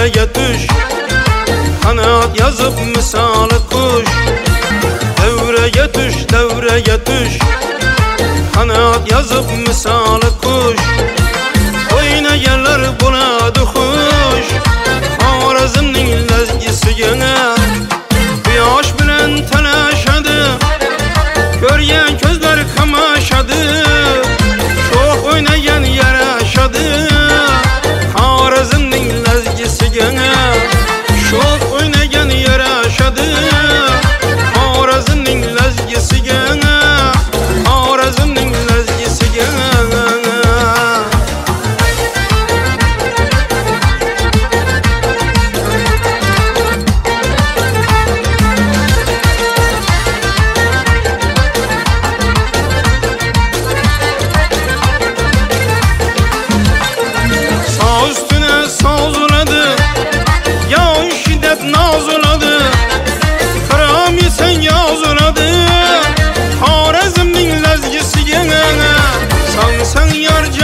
devreye düş, kanat yazıp misali kuş. Devreye düş, kanat yazıp misali kuş. Oynayanlar buladı hoş, Xorazmning lezgisiga quyosh bilan talashadi, ko'rgan ko'zlar qamashadi, sho'x o'ynagan yarashadi. Xorazmning lezgisiga sho'x o'ynagan yarashadi, Xorazmning lezgisiga, Xorazmning lezgisiga. Sen yar